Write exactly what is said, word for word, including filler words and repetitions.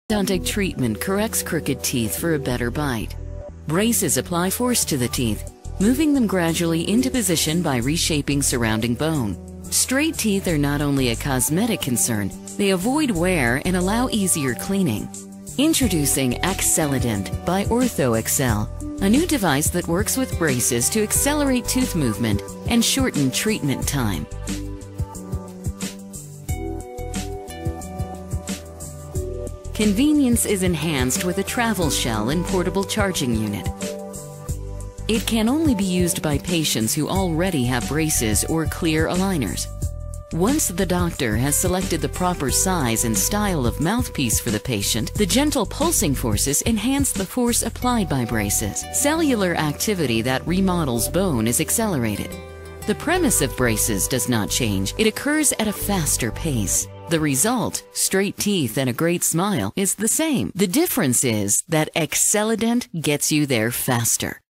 Orthodontic treatment corrects crooked teeth for a better bite. Braces apply force to the teeth, moving them gradually into position by reshaping surrounding bone. Straight teeth are not only a cosmetic concern, they avoid wear and allow easier cleaning. Introducing Accelident by OrthoExcel, a new device that works with braces to accelerate tooth movement and shorten treatment time. Convenience is enhanced with a travel shell and portable charging unit. It can only be used by patients who already have braces or clear aligners. Once the doctor has selected the proper size and style of mouthpiece for the patient, the gentle pulsing forces enhance the force applied by braces. Cellular activity that remodels bone is accelerated. The premise of braces does not change. It occurs at a faster pace. The result, straight teeth and a great smile, is the same. The difference is that Accelident gets you there faster.